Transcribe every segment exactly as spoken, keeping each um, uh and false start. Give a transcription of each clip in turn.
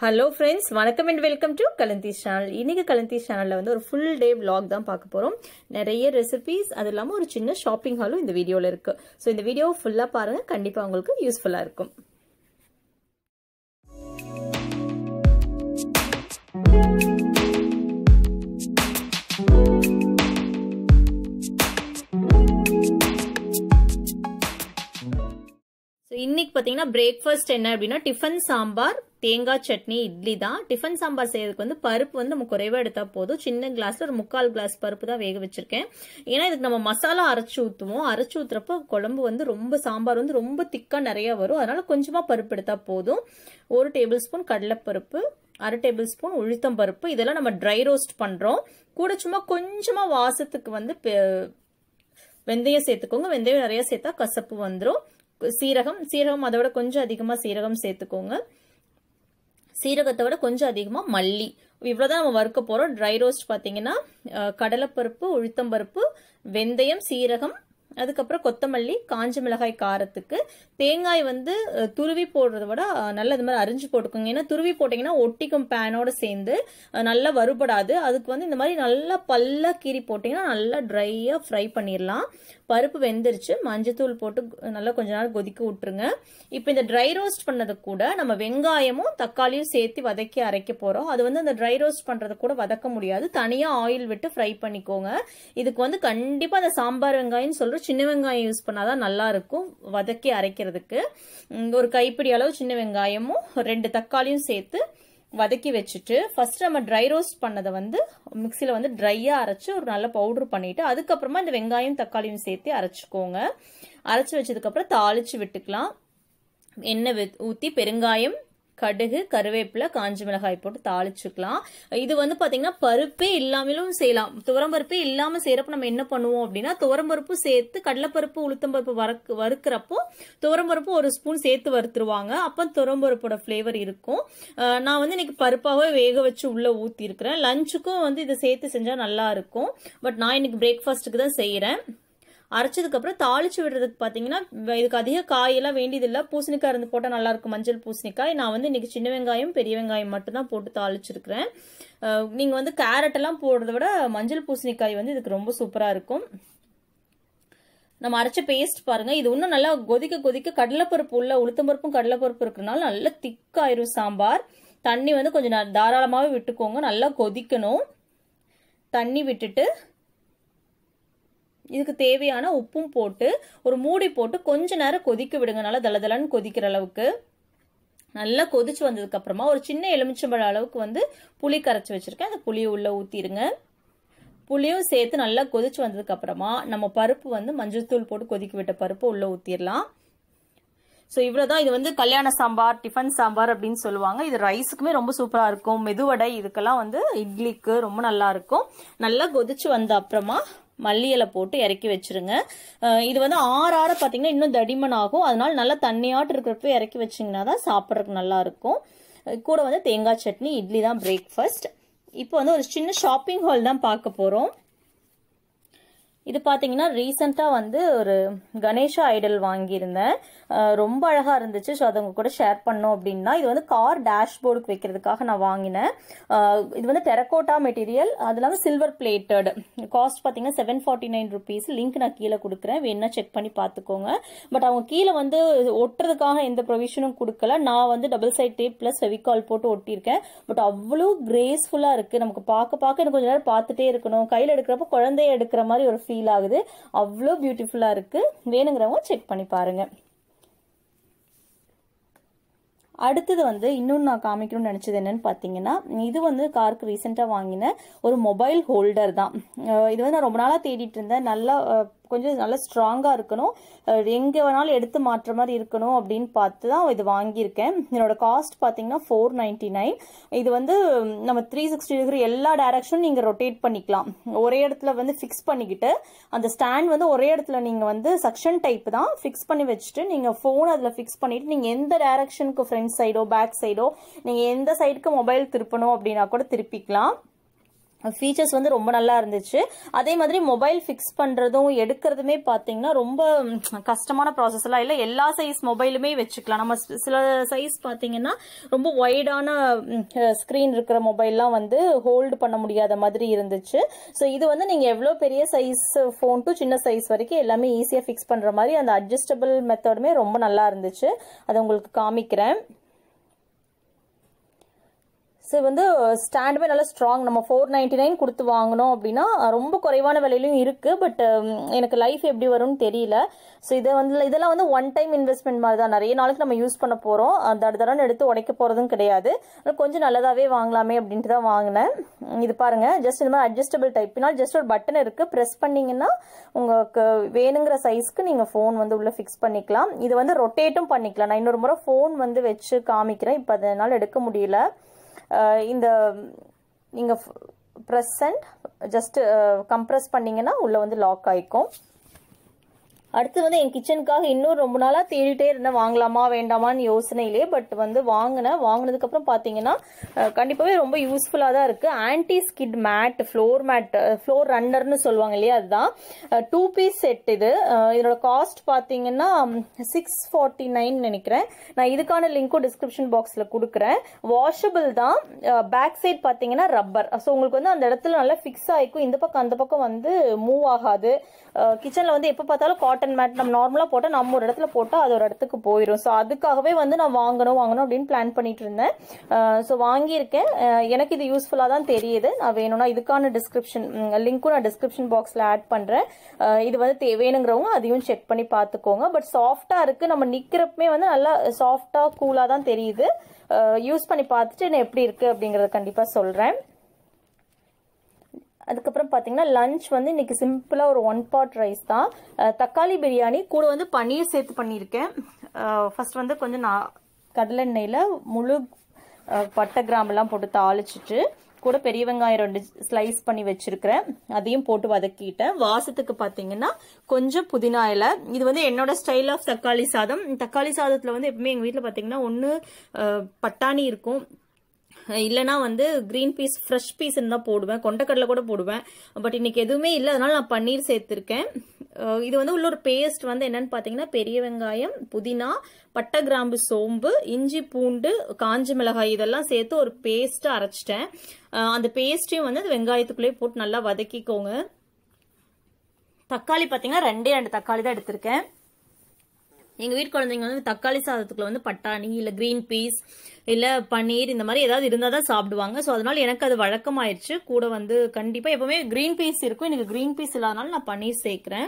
Hello friends, welcome and welcome to Kalandhizzchannel channel. இன்னைக்கு Kalandhizzchannel channelல வந்து ஒரு full day vlog தான் பார்க்க போறோம். நிறைய recipes அது இல்லாம ஒரு சின்ன shopping haul இந்த வீடியோல இருக்கு. சோ இந்த வீடியோ ஃபுல்லா பாருங்க, கண்டிப்பா உங்களுக்கு யூஸ்ஃபுல்லா இருக்கும். இன்னைக்கு பாத்தீங்கன்னா பிரேக்ஃபாஸ்ட் என்ன அப்படின்னா டிஃபன் சாம்பார் தேங்காய் சட்னி இட்லி தான். டிஃபன் சாம்பார் செய்யறதுக்கு வந்து பருப்பு வந்து நம்ம குறைவா எடுத்தா போதும். சின்ன கிளாஸ்ல ஒரு முக்கால் கிளாஸ் பருப்பு தான் வேக வச்சிருக்கேன். ஏன்னா இதுக்கு நம்ம மசாலா அரைச்சு ஊத்துவோம். அரைச்சு ஊத்துறப்போ குழம்பு வந்து ரொம்ப சாம்பார் வந்து ரொம்ப திக்கா நிறைய வரும். அதனால கொஞ்சமா பருப்பு எடுத்தா போதும். ஒரு டேபிள் ஸ்பூன் கடலைப்பருப்பு, அரை டேபிள் ஸ்பூன் உளுத்தம் பருப்பு, இதெல்லாம் நம்ம ட்ரை ரோஸ்ட் பண்றோம். கூட சும்மா கொஞ்சமா வாசத்துக்கு வந்து வெந்தயம் சேர்த்துக்கோங்க. வெந்தயம் நிறைய சேர்த்தா கசப்பு வந்துடும். சீரகம் சீரகம் அதோட கொஞ்சம் அதிகமா சீரகம் சேர்த்துக்கோங்க. சீரகத்தை விட கொஞ்சம் அதிகமா மல்லி. இவ்வளவுதான் நம்ம வறுக்க போறோம். ட்ரை ரோஸ்ட் பாத்தீங்கன்னா கடலைப்பருப்பு, உளுத்தம் பருப்பு, வெந்தயம், சீரகம், அதுக்கப்புறம் கொத்தமல்லி, காஞ்ச மிளகாய் காரத்துக்கு. தேங்காய் வந்து துருவி போடுறத விட நல்லா இது மாதிரி அரிஞ்சு போட்டுக்கோங்க. ஏன்னா துருவி போட்டீங்கன்னா ஒட்டிக்கும் பேனோட சேர்ந்து நல்லா வறுபடாது. அதுக்கு வந்து இந்த மாதிரி நல்லா பல்லா கீறி போட்டீங்கன்னா நல்லா ட்ரையா ஃப்ரை பண்ணிடலாம். பருப்பு வெந்துருச்சு. மஞ்சத்தூள் போட்டு நல்லா கொஞ்ச நேரம் கொதிக்க விட்டுருங்க. இப்போ இந்த ட்ரை ரோஸ்ட் பண்ணது கூட நம்ம வெங்காயமும் தக்காளியும் சேர்த்து வதக்கி அரைக்க போறோம். அது வந்து அந்த ட்ரை ரோஸ்ட் பண்றது கூட வதக்க முடியாது. தனியா ஆயில் விட்டு ஃப்ரை பண்ணிக்கோங்க. இதுக்கு வந்து கண்டிப்பா அந்த சாம்பார் வெங்காயம் சொல்ற சின்ன வெங்காயம் யூஸ் பண்ணாதான் நல்லா இருக்கும் வதக்கி அரைக்கிறதுக்கு. ஒரு கைப்பிடி அளவு சின்ன வெங்காயமும் ரெண்டு தக்காளியும் சேர்த்து வதக்கி வச்சுட்டு ஃபர்ஸ்ட் நம்ம ட்ரை ரோஸ்ட் பண்ணதை வந்து மிக்சியில வந்து ட்ரையா அரைச்சு ஒரு நல்ல பவுடர் பண்ணிட்டு அதுக்கப்புறமா இந்த வெங்காயம் தக்காளியும் சேர்த்து அரைச்சுக்கோங்க. அரைச்சு வச்சதுக்கு அப்புறம் தாளிச்சு விட்டுக்கலாம். எண்ணெய் ஊத்தி பெருங்காயம், கடுகு, கருவேப்பிலை, காஞ்ச மிளகாய் போட்டு தாளிச்சுக்கலாம். இது வந்து பாத்தீங்கன்னா பருப்பே இல்லாமலும் செய்யலாம். துவரம்பருப்பே இல்லாம செய்யறப்ப நம்ம என்ன பண்ணுவோம் அப்படின்னா துவரம்பருப்பு சேர்த்து கடலைப்பருப்பு, உளுத்தம்பருப்பு வறுக்கு வறுக்கிறப்போ துவரம்பருப்பு ஒரு ஸ்பூன் சேர்த்து வறுத்துருவாங்க. அப்ப துவரம்பருப்போட பிளேவர் இருக்கும். நான் வந்து இன்னைக்கு பருப்பாவே வேக வச்சு உள்ள ஊத்தி இருக்கிறேன். லஞ்சுக்கும் வந்து இதை சேர்த்து செஞ்சா நல்லா இருக்கும். பட் நான் இன்னைக்கு பிரேக்ஃபாஸ்ட்டுக்கு தான் செய்யறேன். அரைச்சதுக்கு அப்புறம் தாளிச்சு விடுறதுக்கு பாத்தீங்கன்னா இதுக்கு அதிக காயெல்லாம் வேண்டியது இல்லை. பூசணிக்காய் இருந்து போட்டா நல்லா இருக்கும். மஞ்சள் பூசணிக்காய். நான் வந்து இன்னைக்கு சின்ன வெங்காயம் பெரிய வெங்காயம் மட்டும் தான் போட்டு தாளிச்சிருக்கிறேன். நீங்க வந்து கேரட் எல்லாம் போடுறத விட மஞ்சள் பூசணிக்காய் வந்து இதுக்கு ரொம்ப சூப்பரா இருக்கும். நம்ம அரைச்ச பேஸ்ட் பாருங்க. இது இன்னும் நல்லா கொதிக்க கொதிக்க கடலைப்பருப்பு உள்ள உளுத்தம்பருப்பும் கடலைப்பருப்பு இருக்கிறதுனால நல்லா திக்காயிரும் சாம்பார். தண்ணி வந்து கொஞ்சம் தாராளமாவே விட்டுக்கோங்க. நல்லா கொதிக்கணும். தண்ணி விட்டுட்டு இதுக்கு தேவையான உப்பும் போட்டு ஒரு மூடி போட்டு கொஞ்ச நேரம் கொதிக்க விடுங்க. நல்லா தளதளன்னு கொதிக்கிற அளவுக்கு. நல்லா கொதிச்சு வந்ததுக்கு அப்புறமா ஒரு சின்ன எலுமிச்சம்பழ அளவுக்கு வந்து புளி கரைச்சி வச்சிருக்கேன். அந்த புளியை உள்ள ஊத்திருங்க. புளியும் சேர்த்து நல்லா கொதிச்சு வந்ததுக்கு அப்புறமா நம்ம பருப்பு வந்து மஞ்சள் தூள் போட்டு கொதிக்க விட்ட பருப்பு உள்ள ஊத்திடலாம். ஸோ இவ்வளவுதான். இது வந்து கல்யாண சாம்பார், டிஃபன் சாம்பார் அப்படின்னு சொல்லுவாங்க. இது ரைஸுக்குமே ரொம்ப சூப்பரா இருக்கும். மெதுவடை இதுக்கெல்லாம் வந்து இட்லிக்கு ரொம்ப நல்லா இருக்கும். நல்லா கொதிச்சு வந்த அப்புறமா மல்லி இலை போட்டு இறக்கி வச்சிருங்க. இது வந்து ஆறு ஆற பாத்தீங்கன்னா இன்னும் தடிமன் ஆகும். அதனால நல்லா தண்ணியாட்டு இருக்கிறப்ப இறக்கி வச்சிங்கன்னா தான் சாப்பிட்றதுக்கு நல்லா இருக்கும். கூட வந்து தேங்காய் சட்னி, இட்லி தான் பிரேக்ஃபாஸ்ட். இப்போ வந்து ஒரு சின்ன ஷாப்பிங் ஹால் தான் பார்க்க போறோம். இது பாத்தீங்கன்னா ரீசெண்டா வந்து ஒரு கணேஷா ஐடல் வாங்கியிருந்தேன். ரொம்ப அழகா இருந்துச்சு. ஸோ அதை உங்க கூட ஷேர் பண்ணோம் அப்படின்னா இது வந்து கார் டேஷ்போர்டுக்கு வைக்கிறதுக்காக நான் வாங்கினேன். இது வந்து டெரகோட்டா மெட்டீரியல், அது இல்லாமல் சில்வர் பிளேட்டட். காஸ்ட் பாத்தீங்கன்னா seven forty nine rupees. Link நான் கீழே கொடுக்குறேன், வேணா செக் பண்ணி பார்த்துக்கோங்க. பட் அவங்க கீழே வந்து ஒட்டுறதுக்காக எந்த ப்ரொவிஷனும் கொடுக்கல. நான் வந்து double side tape plus Fevicol போட்டு ஒட்டியிருக்கேன். பட் அவ்வளோ கிரேஸ்ஃபுல்லா இருக்கு. நமக்கு பார்க்க பார்க்க எனக்கு கொஞ்ச நேரம் பார்த்துட்டே இருக்கணும். கையில் எடுக்கிறப்ப குழந்தைய எடுக்கிற மாதிரி ஒரு ஃபீல் ஆகுது. அவ்வளோ பியூட்டிஃபுல்லா இருக்கு. வேணுங்கிறவங்க செக் பண்ணி பாருங்க. அடுத்தது வந்து இன்னொன்று நான் காமிக்கணும்னு நினைச்சது என்னன்னு பாத்தீங்கன்னா இது வந்து காருக்கு ரீசெண்டா வாங்கின ஒரு மொபைல் ஹோல்டர் தான். இது வந்து நான் ரொம்ப நாளா தேடிட்டு இருந்தேன். நல்லா கொஞ்சம் நல்லா ஸ்ட்ராங்கா இருக்கணும், எங்க வேணாலும் எடுத்து மாற்ற மாதிரி இருக்கணும் அப்படின்னு பார்த்து தான் இது வாங்கியிருக்கேன். இதோட காஸ்ட் பாத்தீங்கன்னா ஃபோர் நைன்டி நைன். இது வந்து நம்ம த்ரீ சிக்ஸ்டி டிகிரி எல்லா டைரக்ஷனும் நீங்க ரொட்டேட் பண்ணிக்கலாம். ஒரே இடத்துல வந்து பிக்ஸ் பண்ணிக்கிட்டு அந்த ஸ்டாண்ட் வந்து ஒரே இடத்துல நீங்க வந்து சக்ஷன் டைப் தான் பிக்ஸ் பண்ணி வச்சுட்டு நீங்க போன் அதுல பிக்ஸ் பண்ணிட்டு நீங்க எந்த டைரக்ஷனுக்கு ஃப்ரண்ட் சைடோ பேக் சைடோ நீங்க எந்த சைடுக்கு மொபைல் திருப்பணும் அப்படின்னா கூட திருப்பிக்கலாம். ஃபீச்சர்ஸ் வந்து ரொம்ப நல்லா இருந்துச்சு. அதே மாதிரி மொபைல் ஃபிக்ஸ் பண்றதும் எடுக்கிறதுமே பாத்தீங்கன்னா ரொம்ப கஷ்டமான ப்ராசஸ் எல்லாம் இல்லை. எல்லா சைஸ் மொபைலுமே வச்சுக்கலாம். நம்ம சில சைஸ் பாத்தீங்கன்னா ரொம்ப வைடான ஸ்கிரீன் இருக்கிற மொபைல்லாம் வந்து ஹோல்டு பண்ண முடியாத மாதிரி இருந்துச்சு. ஸோ இது வந்து நீங்க எவ்வளவு பெரிய சைஸ் போன் டு சின்ன சைஸ் வரைக்கும் எல்லாமே ஈஸியா ஃபிக்ஸ் பண்ற மாதிரி அந்த அட்ஜஸ்டபிள் மெத்தடுமே ரொம்ப நல்லா இருந்துச்சு. அதை உங்களுக்கு காமிக்கிறேன். ஸோ வந்து ஸ்டாண்டுமே நல்லா ஸ்ட்ராங். நம்ம ஃபோர் நைன்டி நைன் கொடுத்து வாங்கினோம் அப்படின்னா ரொம்ப குறைவான விலையிலும் இருக்கு. பட் எனக்கு லைஃப் எப்படி வரும்னு தெரியல. ஸோ இதை வந்து இதெல்லாம் வந்து ஒன் டைம் இன்வெஸ்ட்மெண்ட் மாதிரி தான். நிறைய நாளைக்கு நம்ம யூஸ் பண்ண போறோம். அந்த தடவை எடுத்து உடைக்க போறதும் கிடையாது. கொஞ்சம் நல்லதாவே வாங்கலாமே அப்படின்ட்டு தான் வாங்கினேன். இது பாருங்க, ஜஸ்ட் இந்த மாதிரி அட்ஜஸ்டபிள் டைப். ஜஸ்ட் ஒரு பட்டன் இருக்கு, ப்ரெஸ் பண்ணீங்கன்னா உங்களுக்கு வேணுங்கிற சைஸ்க்கு நீங்க ஃபோன் வந்து உள்ள ஃபிக்ஸ் பண்ணிக்கலாம். இது வந்து ரொட்டேட்டும் பண்ணிக்கலாம். நான் இன்னொரு முறை ஃபோன் வந்து வச்சு காமிக்கிறேன். இப்போ அதனால எடுக்க முடியல. இந்த நீங்க பிரஸ் அண்ட் ஜஸ்ட் கம்ப்ரஸ் பண்ணீங்கன்னா உள்ள வந்து லாக் ஆயிக்கும். அடுத்து வந்து என் கிச்சனுக்காக இன்னும் ரொம்ப நாளா தேடிட்டே இருந்தேன், வாங்கலாமா வேண்டாமான்னு யோசனையிலே. பட் வந்து வாங்கினேன். வாங்கினதுக்கு அப்புறம் பாத்தீங்கன்னா கண்டிப்பாவே ரொம்ப யூஸ்ஃபுல்லா தான் இருக்கு. Anti skid mat, floor mat, floor ரன்னர்னு சொல்லுவாங்க இல்லையா, அதுதான். டூ பீஸ் செட் இது. இதோட காஸ்ட் பாத்தீங்கன்னா சிக்ஸ் ஃபார்ட்டி நைன் நினைக்கிறேன். நான் இதுக்கான லிங்க்கும் டிஸ்கிரிப்ஷன் பாக்ஸ்ல கொடுக்குறேன். வாஷபிள் தான். பேக் சைட் பாத்தீங்கன்னா ரப்பர். ஸோ உங்களுக்கு வந்து அந்த இடத்துல நல்லா ஃபிக்ஸ் ஆயிக்கும். இந்த பக்கம் அந்த பக்கம் வந்து மூவ் ஆகாது. கிச்சன்ல வந்து எப்ப பார்த்தாலும் காட்டன் மேட் நம்ம நார்மலா போட்டா நம்ம ஒரு இடத்துல போட்டா அது ஒரு இடத்துக்கு போயிடும். ஸோ அதுக்காகவே வந்து நான் வாங்கணும் வாங்கணும் அப்படின்னு பிளான் பண்ணிட்டு இருந்தேன். ஸோ வாங்கியிருக்கேன். எனக்கு இது யூஸ்ஃபுல்லா தான் தெரியுது. நான் வேணும்னா இதுக்கான டிஸ்கிரிப்ஷன் லிங்க்கும் நான் டிஸ்கிரிப்ஷன் பாக்ஸ்ல ஆட் பண்றேன். இது வந்து வேணுங்கிறவங்க அதையும் செக் பண்ணி பார்த்துக்கோங்க. பட் சாஃப்டா இருக்கு. நம்ம நிக்கிறப்பமே வந்து நல்லா சாஃப்டா கூலா தான் தெரியுது. யூஸ் பண்ணி பார்த்துட்டு என்ன எப்படி இருக்கு அப்படிங்கறத கண்டிப்பா சொல்றேன். அதுக்கப்புறம் பாத்தீங்கன்னா லஞ்ச் வந்து இன்னைக்கு சிம்பிளா ஒரு ஒன் பாட் ரைஸ் தான். தக்காளி பிரியாணி கூட வந்து பன்னீர் சேர்த்து பண்ணியிருக்கேன். ஃபர்ஸ்ட் வந்து கொஞ்சம் நான் கடலெண்ணெயில முழு பட்டை கிராம்பு எல்லாம் போட்டு தாளிச்சிட்டு கூட பெரிய வெங்காயம் ரெண்டு ஸ்லைஸ் பண்ணி வச்சிருக்கிறேன். அதையும் போட்டு வதக்கிட்டேன். வாசத்துக்கு பாத்தீங்கன்னா கொஞ்சம் புதினா இலை. இது வந்து என்னோட ஸ்டைல் ஆஃப் தக்காளி சாதம். தக்காளி சாதத்துல வந்து எப்பவுமே எங்க வீட்டுல பாத்தீங்கன்னா ஒன்னு பட்டாணி இருக்கும், இல்லனா வந்து கிரீன் பீஸ் ஃப்ரெஷ் பீஸ் தான் போடுவேன், கொண்டக்கடலை கூட போடுவேன். பட் இன்னைக்கு எதுவுமே இல்லை, அதனால நான் பன்னீர் சேர்த்திருக்கேன். இது வந்து உள்ள ஒரு பேஸ்ட் வந்து என்னன்னு பாத்தீங்கன்னா பெரிய வெங்காயம், புதினா, பட்டை கிராம்பு, சோம்பு, இஞ்சி, பூண்டு, காஞ்ச மிளகாய் இதெல்லாம் சேர்த்து ஒரு பேஸ்ட் அரைச்சிட்டேன். அந்த பேஸ்டையும் வந்து வெங்காயத்துக்குள்ளேயே போட்டு நல்லா வதக்கிக்கோங்க. தக்காளி பாத்தீங்கன்னா ரெண்டே ரெண்டு தக்காளி தான் எடுத்திருக்கேன். எங்க வீட்டு குழந்தைங்க வந்து தக்காளி சாதத்துக்குள்ள வந்து பட்டாணி இல்ல கிரீன் பீஸ் இல்ல பன்னீர் இந்த மாதிரி ஏதாவது இருந்தாதான் சாப்பிடுவாங்க. சோ அதனால எனக்கு அது வழக்கமாயிருச்சு. கூட வந்து கண்டிப்பா எப்பவுமே கிரீன் பீஸ் இருக்கும். எனக்கு கிரீன் பீஸ் இல்லாதனால நான் பன்னீர் சேர்க்கிறேன்.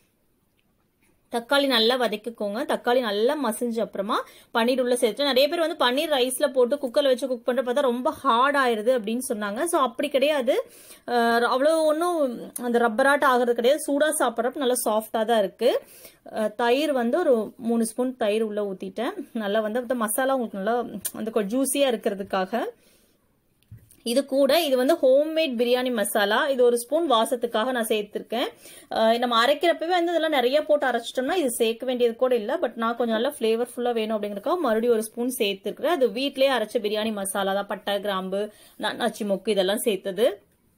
தக்காளி நல்லா வதக்கிக்கோங்க. தக்காளி நல்லா மசிஞ்ச அப்புறமா பன்னீர் உள்ள சேர்த்து, நிறைய பேர் வந்து பன்னீர் ரைஸ்ல போட்டு குக்கர்ல வச்சு குக் பண்ற பார்த்தா ரொம்ப ஹார்ட் ஆயிருது அப்படின்னு சொன்னாங்க. சோ அப்படி கிடையாது. அவ்வளவு ஒன்றும் அந்த ரப்பராட் ஆகிறது கிடையாது. சூடா சாப்பிட்றப்ப நல்லா சாஃப்டா தான் இருக்கு. தயிர் வந்து ஒரு மூணு ஸ்பூன் தயிர் உள்ள ஊத்திட்டேன். நல்லா வந்து மசாலா உங்களுக்கு நல்லா அந்த ஜூசியா இருக்கிறதுக்காக. இது கூட இது வந்து ஹோம்மேட் பிரியாணி மசாலா. இது ஒரு ஸ்பூன் வாசத்துக்காக நான் சேர்த்திருக்கேன். நம்ம அரைக்கிறப்பவே வந்து இதெல்லாம் நிறைய போட்டு அரைச்சிட்டோம்னா இது சேர்க்க வேண்டியது கூட இல்ல. பட் நான் கொஞ்சம் நல்லா பிளேவர்ஃபுல்லா வேணும் அப்படிங்கறதுக்காக மறுபடியும் ஒரு ஸ்பூன் சேர்த்திருக்கிறேன். அது வீட்லயே அரைச்ச பிரியாணி மசாலா தான். பட்டை கிராம்பு, நன்னாச்சி மொக்கு இதெல்லாம் சேர்த்தது.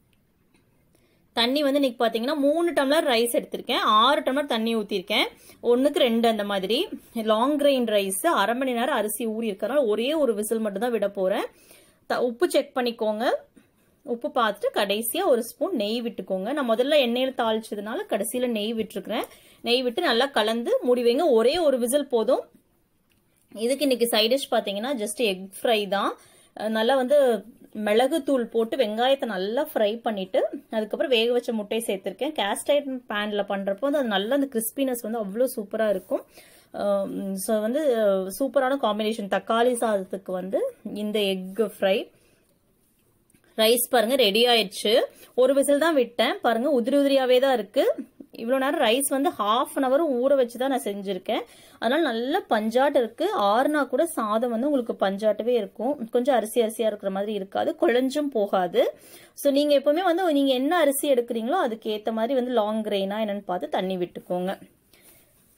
தண்ணி வந்து இன்னைக்கு பாத்தீங்கன்னா மூணு டம்ளர் ரைஸ் எடுத்திருக்கேன். ஆறு டம்ளர் தண்ணி ஊத்திருக்கேன். ஒண்ணுக்கு ரெண்டு அந்த மாதிரி. லாங் கிரெயின் ரைஸ் அரை மணி நேரம் அரிசி ஊறி இருக்கறனால ஒரே ஒரு விசில் மட்டும் தான் விட போறேன். உப்பு செக் பண்ணிக்கோங்க. உப்பு பார்த்துட்டு கடைசியா ஒரு ஸ்பூன் நெய் விட்டுக்கோங்க. நான் முதல்ல எண்ணெயில தாளிச்சதுனால கடைசியில நெய் விட்டுருக்கிறேன். நெய் விட்டு நல்லா கலந்து மூடி வைங்க. ஒரே ஒரு விசில் போதும். இதுக்கு இன்னைக்கு சைட் டிஷ் பாத்தீங்கன்னா ஜஸ்ட் எக் ஃப்ரை தான். நல்லா வந்து மிளகு தூள் போட்டு வெங்காயத்தை நல்லா ஃப்ரை பண்ணிட்டு அதுக்கப்புறம் வேக வச்ச முட்டையை சேர்த்திருக்கேன். கேஸ்ட் அயர்ன் பேன்ல பண்றப்போ வந்து அது நல்லா அந்த கிறிஸ்பினஸ் வந்து அவ்வளவு சூப்பரா இருக்கும். ஸோ வந்து சூப்பரான காம்பினேஷன் தக்காளி சாதத்துக்கு வந்து இந்த எக் ஃப்ரை. ரைஸ் பாருங்க ரெடி ஆயிடுச்சு. ஒரு விசில் தான் விட்டேன். பாருங்க உதிரி உதிரியாவே தான் இருக்கு. இவ்வளவு நேரம் ரைஸ் வந்து ஹாஃப் அன் அவர் ஊற வச்சுதான் நான் செஞ்சிருக்கேன். அதனால நல்ல பஞ்சாட்டு இருக்கு. ஆறுனா கூட சாதம் வந்து உங்களுக்கு பஞ்சாட்டவே இருக்கும். கொஞ்சம் அரிசி அரிசியா இருக்கிற மாதிரி இருக்காது, குழஞ்சும் போகாது. சோ நீங்க எப்பவுமே வந்து நீங்க என்ன அரிசி எடுக்கிறீங்களோ அதுக்கு ஏத்த மாதிரி வந்து லாங் கிரெயினா என்னன்னு பார்த்து தண்ணி விட்டுக்கோங்க.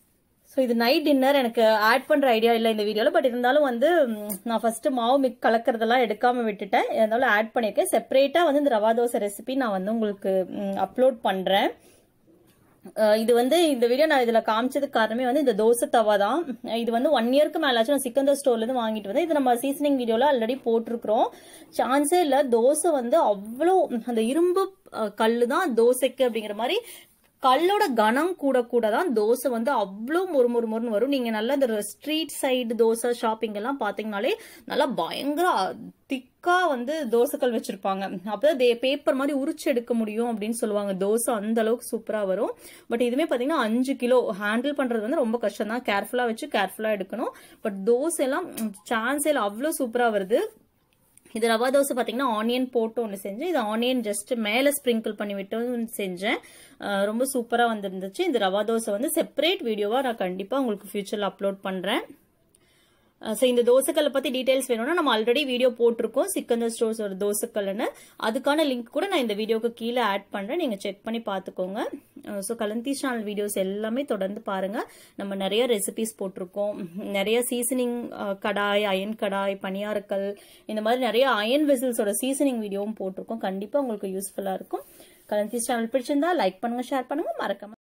ஸோ இது நைட் டின்னர் எனக்கு ஆட் பண்ணுற ஐடியா இல்லை இந்த வீடியோவில். பட் இருந்தாலும் வந்து நான் ஃபஸ்ட்டு மாவு மிக் கலக்கிறதெல்லாம் எடுக்காமல் விட்டுட்டேன். இருந்தாலும் ஆட் பண்ணியிருக்கேன். செப்பரேட்டாக வந்து இந்த ரவா தோசை ரெசிபி நான் வந்து உங்களுக்கு அப்லோட் பண்ணுறேன். இது வந்து இந்த வீடியோ நான் இதில் காமிச்சதுக்கு காரணமே வந்து இந்த தோசை தவா தான். இது வந்து ஒன் இயர்க்கு மேலாச்சும் நான் சிக்கந்தர் ஸ்டோர்லேருந்து வாங்கிட்டு வந்தேன். இது நம்ம சீசனிங் வீடியோவில் ஆல்ரெடி போட்டிருக்கிறோம். சான்ஸே இல்லை. தோசை வந்து அவ்வளோ அந்த இரும்பு கல் தான் தோசைக்கு அப்படிங்கிற மாதிரி கல்லோட கனம் கூட கூட தான் தோசை வந்து அவ்வளோ மொறு மொறு மொறுன்னு வரும். நீங்கள் நல்லா இந்த ஸ்ட்ரீட் சைடு தோசை ஷாப்பிங் எல்லாம் பார்த்தீங்கனாலே நல்லா பயங்கர திக்கா வந்து தோசைக்கல் வச்சிருப்பாங்க. அப்பதான் பேப்பர் மாதிரி உரிச்சு எடுக்க முடியும் அப்படின்னு சொல்லுவாங்க. தோசை அந்த அளவுக்கு சூப்பரா வரும். பட் இதுவுமே பாத்தீங்கன்னா அஞ்சு கிலோ ஹேண்டில் பண்றது வந்து ரொம்ப கஷ்டம் தான். கேர்ஃபுல்லா வச்சு கேர்ஃபுல்லா எடுக்கணும். பட் தோசை எல்லாம் சான்ஸே அவ்வளோ சூப்பரா வருது. இது ரவா தோசை பார்த்தீங்கன்னா ஆனியன் போட்டு ஒன்று செஞ்சேன். இது ஆனியன் ஜஸ்ட் மேலே ஸ்ப்ரிங்கிள் பண்ணி விட்டு செஞ்சேன். ரொம்ப சூப்பராக வந்துருந்துச்சு. இந்த ரவா தோசை வந்து செப்பரேட் வீடியோவாக நான் கண்டிப்பாக உங்களுக்கு ஃபியூச்சரில் அப்லோட் பண்ணுறேன். ஸோ இந்த தோசைக்கல்லை பற்றி டீட்டெயில்ஸ் வேணும்னா நம்ம ஆல்ரெடி வீடியோ போட்டிருக்கோம் சிக்கந்தர் ஸ்டோர்ஸ் ஒரு தோசைக்கல்லுன்னு. அதுக்கான லிங்க் கூட நான் இந்த வீடியோக்கு கீழே ஆட் பண்ணுறேன். நீங்கள் செக் பண்ணி பார்த்துக்கோங்க. ஸோ கலந்தீஸ் சேனல் வீடியோஸ் எல்லாமே தொடர்ந்து பாருங்கள். நம்ம நிறைய ரெசிபிஸ் போட்டிருக்கோம். நிறைய சீசனிங் கடாய், அயன் கடாய், பனியாரக்கல், இந்த மாதிரி நிறைய அயன் வெசல்ஸோட சீசனிங் வீடியோவும் போட்டிருக்கோம். கண்டிப்பாக உங்களுக்கு யூஸ்ஃபுல்லாக இருக்கும். கலந்தீஸ் சேனல் பிடிச்சிருந்தா லைக் பண்ணுங்கள், ஷேர் பண்ணுங்கள், மறக்காம